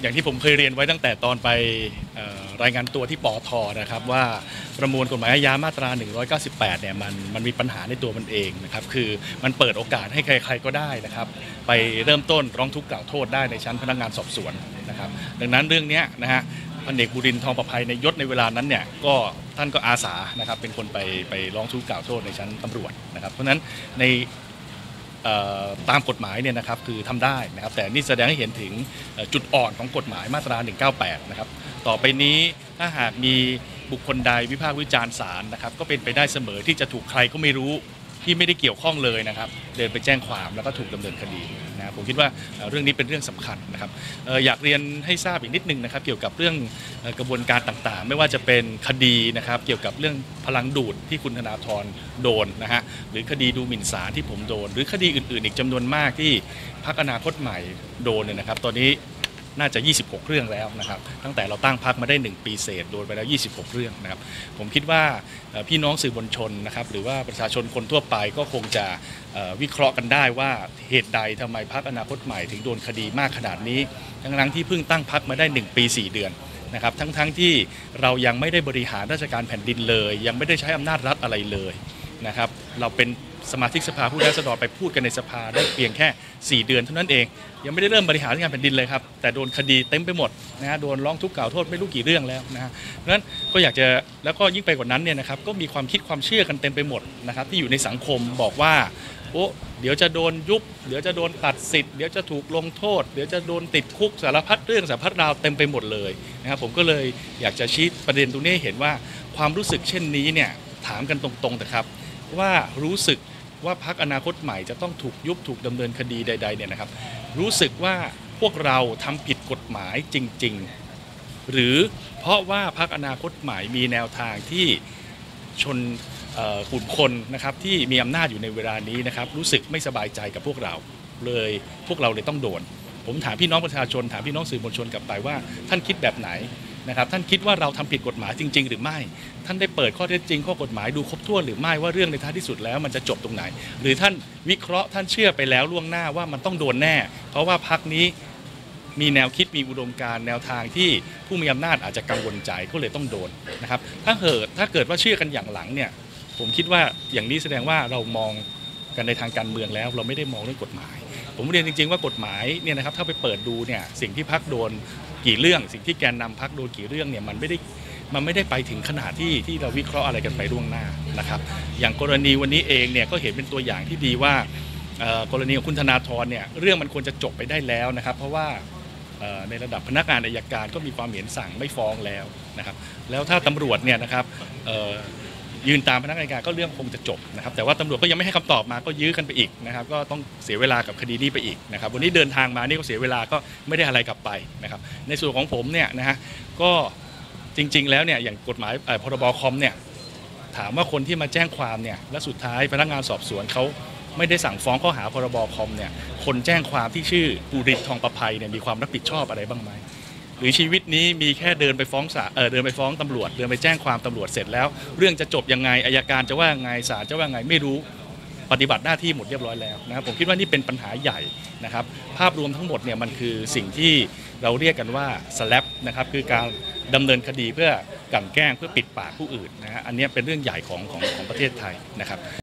อย่างที่ผมเคยเรียนไว้ตั้งแต่ตอนไปรายงานตัวที่ปอทนะครับว่าประมวลกฎหมายอาญามาตรา198เนี่ยมันมีปัญหาในตัวมันเองนะครับคือมันเปิดโอกาสให้ใครๆก็ได้นะครับไปเริ่มต้นร้องทุกข์กล่าวโทษได้ในชั้นพนักงานสอบสวนนะครับดังนั้นเรื่องนี้นะฮะพันเอกบุรินทร์ทองประภัยในยศในเวลานั้นเนี่ยก็ท่านก็อาสานะครับเป็นคนไปร้องทุกข์กล่าวโทษในชั้นตำรวจนะครับเพราะฉะนั้นในตามกฎหมายเนี่ยนะครับคือทำได้นะครับแต่นี่แสดงให้เห็นถึงจุดอ่อนของกฎหมายมาตรา198นะครับต่อไปนี้ถ้าหากมีบุคคลใดวิพากษ์วิจารณ์ศาลนะครับก็เป็นไปได้เสมอที่จะถูกใครก็ไม่รู้ที่ไม่ได้เกี่ยวข้องเลยนะครับเดินไปแจ้งความแล้วก็ถูกดำเนินคดีนะผมคิดว่าเรื่องนี้เป็นเรื่องสำคัญนะครับอยากเรียนให้ทราบอีกนิดนึงนะครับเกี่ยวกับเรื่องกระบวนการต่างๆไม่ว่าจะเป็นคดีนะครับเกี่ยวกับเรื่องพลังดูดที่คุณธนาธรโดนนะฮะหรือคดีดูหมิ่นศาลที่ผมโดนหรือคดีอื่นๆอีกจำนวนมากที่พรรคอนาคตใหม่โดนเนี่ยนะครับตอนนี้น่าจะ26เรื่องแล้วนะครับตั้งแต่เราตั้งพรรคมาได้1ปีเศษโดนไปแล้ว26เรื่องนะครับผมคิดว่าพี่น้องสื่อมวลชนนะครับหรือว่าประชาชนคนทั่วไปก็คงจะวิเคราะห์กันได้ว่าเหตุใดทำไมพรรคอนาคตใหม่ถึงโดนคดีมากขนาดนี้ทั้งที่เพิ่งตั้งพรรคมาได้1ปี4เดือนนะครับทั้งที่เรายังไม่ได้บริหารราชการแผ่นดินเลยยังไม่ได้ใช้อำนาจรัฐอะไรเลยนะครับเราเป็นสมาชิกสภาผู้แทนราษฎรไปพูดกันในสภาได้เพียงแค่4เดือนเท่านั้นเองยังไม่ได้เริ่มบริหารงานแผ่นดินเลยครับแต่โดนคดีเต็มไปหมดนะฮะโดนร้องทุกข์กล่าวโทษไม่รู้กี่เรื่องแล้วนะฮะเพราะฉะนั้นก็อยากจะแล้วก็ยิ่งไปกว่านั้นเนี่ยนะครับก็มีความคิดความเชื่อกันเต็มไปหมดนะครับที่อยู่ในสังคมบอกว่าโอ้เดี๋ยวจะโดนยุบเดี๋ยวจะโดนตัดสิทธิ์เดี๋ยวจะถูกลงโทษเดี๋ยวจะโดนติดคุกสารพัดเรื่องสารพัดราวเต็มไปหมดเลยนะครับผมก็เลยอยากจะชี้ประเด็นตรงนี้เห็นว่าความรู้สึกเช่นนี้เนี่ยถามกันตรงๆแต่ครับว่ารู้สึกว่าพรรคอนาคตใหม่จะต้องถูกยุบถูกดำเนินคดีใดๆเนี่ยนะครับรู้สึกว่าพวกเราทำผิดกฎหมายจริงๆหรือเพราะว่าพรรคอนาคตใหม่มีแนวทางที่ชนกลุ่มคนนะครับที่มีอำนาจอยู่ในเวลานี้นะครับรู้สึกไม่สบายใจกับพวกเราเลยพวกเราเลยต้องโดนผมถามพี่น้องประชาชนถามพี่น้องสื่อมวลชนกลับไปว่าท่านคิดแบบไหนนะครับท่านคิดว่าเราทำผิดกฎหมายจริงๆหรือไม่ท่านได้เปิดข้อเท็จจริงข้อกฎหมายดูครบถ้วนหรือไม่ว่าเรื่องในท้ายที่สุดแล้วมันจะจบตรงไหนหรือท่านวิเคราะห์ท่านเชื่อไปแล้วล่วงหน้าว่ามันต้องโดนแน่เพราะว่าพรรคนี้มีแนวคิดมีอุดมการณ์แนวทางที่ผู้มีอำนาจอาจจะกังวลใจก็เลยต้องโดนนะครับถ้าเกิดว่าเชื่อกันอย่างหลังเนี่ยผมคิดว่าอย่างนี้แสดงว่าเรามองกันในทางการเมืองแล้วเราไม่ได้มองเรื่องกฎหมายผมเรียนจริงๆว่ากฎหมายเนี่ยนะครับถ้าไปเปิดดูเนี่ยสิ่งที่พรรคโดนกี่เรื่องสิ่งที่แกนนำพรรคโดนกี่เรื่องเนี่ยมันไม่ได้ไปถึงขนาดที่เราวิเคราะห์อะไรกันไปล่วงหน้านะครับอย่างกรณีวันนี้เองเนี่ยก็เห็นเป็นตัวอย่างที่ดีว่ากรณีของคุณธนาธรเนี่ยเรื่องมันควรจะจบไปได้แล้วนะครับเพราะว่าในระดับพนักงานอัยการก็มีความเห็นสั่งไม่ฟ้องแล้วนะครับแล้วถ้าตำรวจเนี่ยนะครับยืนตามพนักงานอัยการก็เรื่องคงจะจบนะครับแต่ว่าตำรวจก็ยังไม่ให้คำตอบมาก็ยื้อกันไปอีกนะครับก็ต้องเสียเวลากับคดีนี้ไปอีกนะครับวันนี้เดินทางมานี่ก็เสียเวลาก็ไม่ได้อะไรกลับไปนะครับในส่วนของผมเนี่ยนะฮะก็จริงๆแล้วเนี่ยอย่างกฎหมายพรบคอมเนี่ยถามว่าคนที่มาแจ้งความเนี่ยและสุดท้ายพนักงานสอบสวนเขาไม่ได้สั่งฟ้องข้อหาพรบคอมเนี่ยคนแจ้งความที่ชื่อบุรินทร์ทองประภัยเนี่ยมีความรับผิดชอบอะไรบ้างไหมหรือชีวิตนี้มีแค่เดินไปฟ้องเดินไปฟ้องตำรวจเดินไปแจ้งความตำรวจเสร็จแล้วเรื่องจะจบยังไงอัยการจะว่าไงศาลจะว่าไงไม่รู้ปฏิบัติหน้าที่หมดเรียบร้อยแล้วนะครับผมคิดว่านี่เป็นปัญหาใหญ่นะครับภาพรวมทั้งหมดเนี่ยมันคือสิ่งที่เราเรียกกันว่าสแลปนะครับคือการดำเนินคดีเพื่อกลั่นแกล้งเพื่อปิดปากผู้อื่นนะฮะอันนี้เป็นเรื่องใหญ่ของประเทศไทยนะครับ